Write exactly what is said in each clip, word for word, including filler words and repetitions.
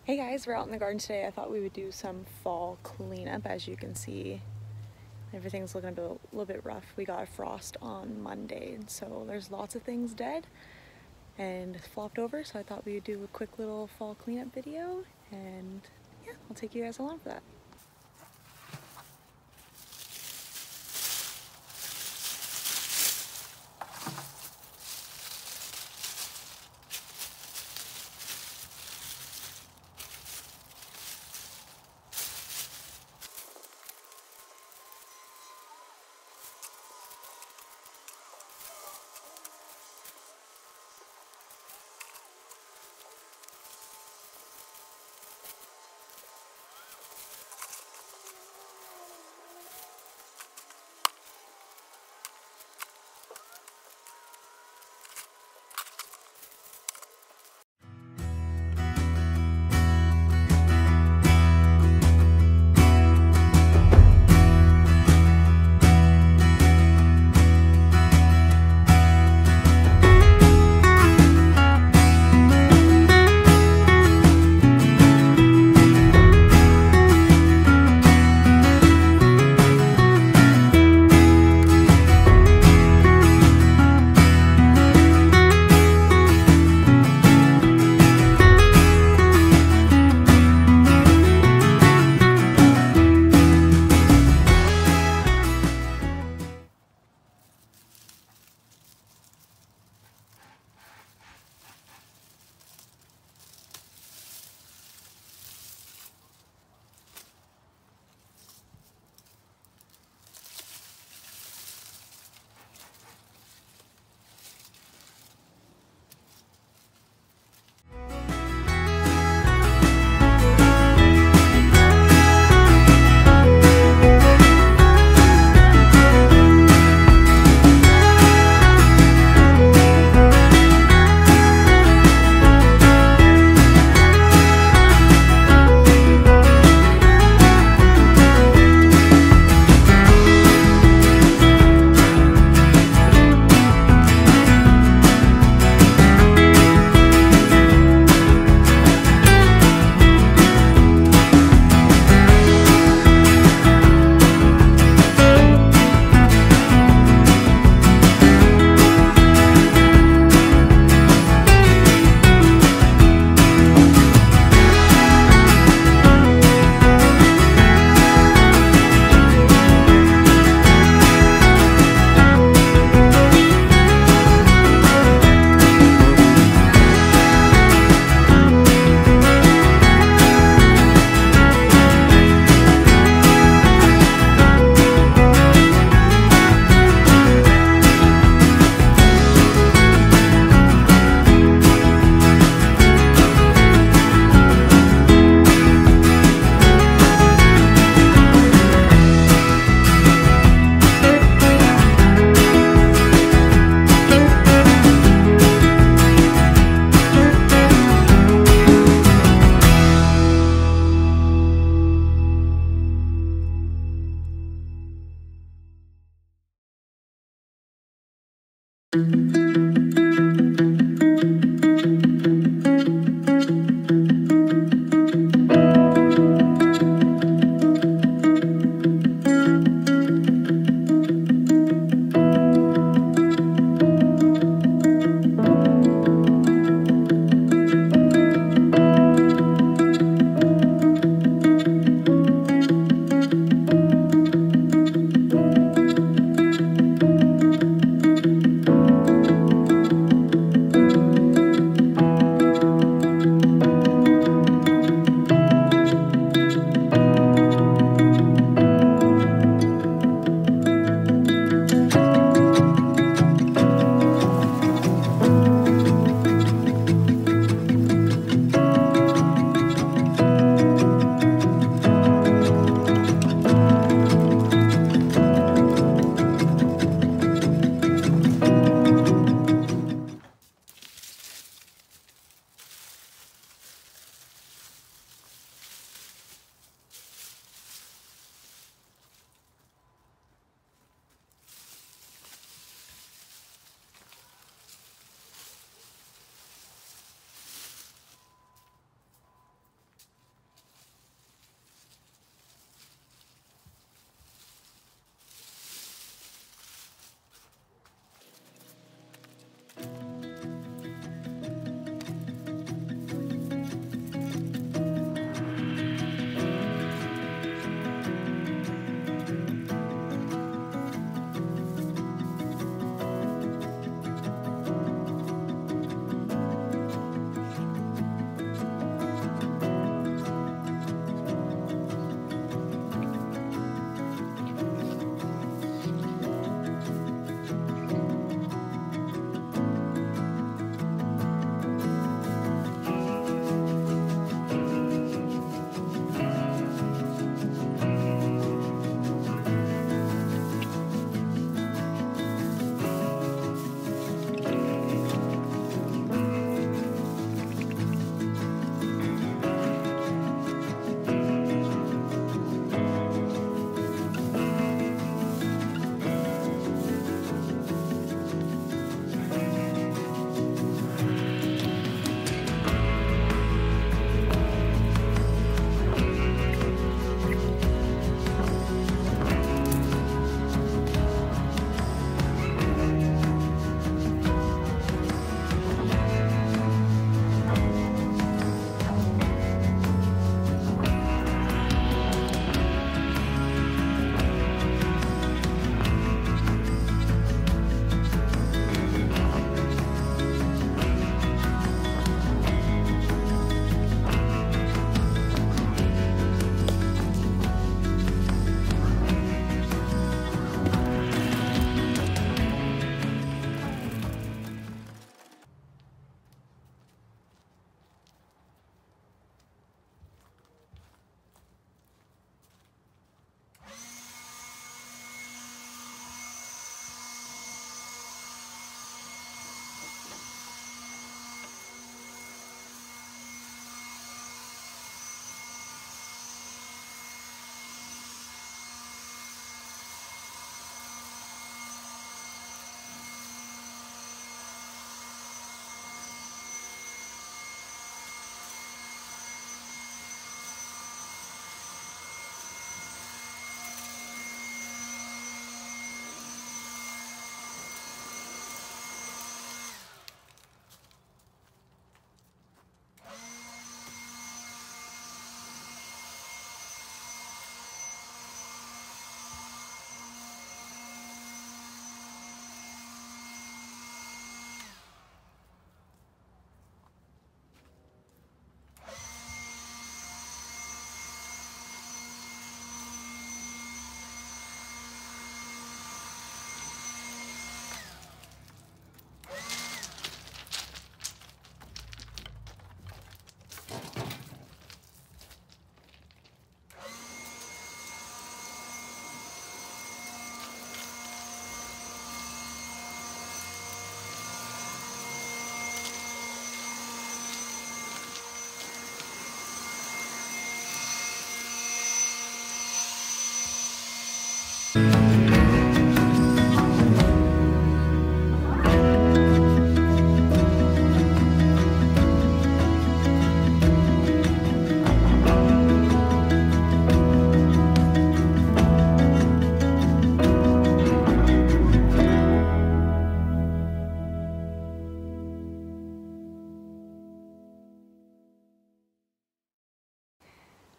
Hey guys, we're out in the garden today. I thought we would do some fall cleanup. As you can see, everything's looking a, bit, a little bit rough. We got a frost on Monday, so there's lots of things dead and flopped over, so I thought we would do a quick little fall cleanup video, and yeah, I'll take you guys along for that.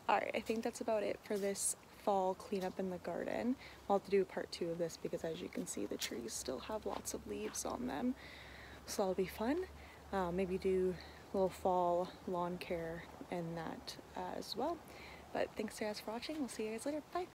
Alright, I think that's about it for this fall cleanup in the garden. I'll have to do part two of this because, as you can see, the trees still have lots of leaves on them. So that'll be fun. Uh, maybe do a little fall lawn care and that uh, as well. But thanks guys for watching. We'll see you guys later. Bye!